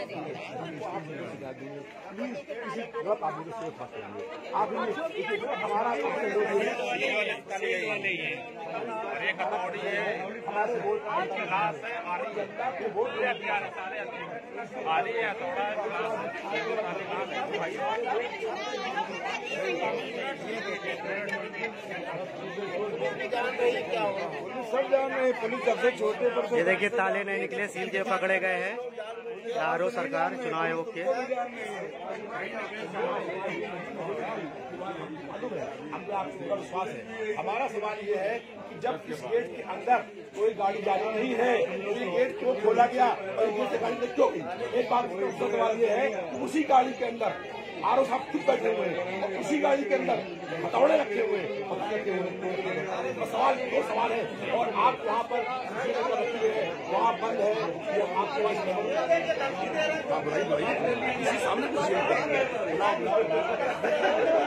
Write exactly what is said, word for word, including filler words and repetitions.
हमारा एक अथॉरिटी है, हमारे क्लास है, आ रही है आ रही है थोड़ा सब जान रहे पुलिस सबसे छोटे पर। ये देखिए ताले नहीं निकले, सील के पकड़े गए हैं आर ओ सरकार चुनाव आयोग के। हमको आपका विश्वास है। हमारा सवाल ये है कि जब इस गेट के अंदर कोई गाड़ी जानी नहीं है तो ये गेट क्यों खोला गया और गेट से गाड़ी क्यों गई? एक बात उसका सवाल ये है कि उसी गाड़ी के अंदर आर ओ साहब खुद बैठे हुए हैं और उसी गाड़ी के अंदर हथौड़े रखे हुए हैं और सवाल दो सवाल है। और आप वहाँ पर वहाँ बंद है, ये आपके पास सामने